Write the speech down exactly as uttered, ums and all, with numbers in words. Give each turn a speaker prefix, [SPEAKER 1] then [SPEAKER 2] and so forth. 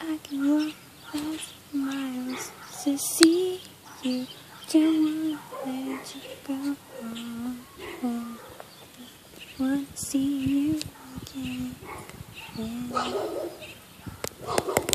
[SPEAKER 1] I can walk past miles to see you. Don't wanna let you go. Wanna see you again. Yeah.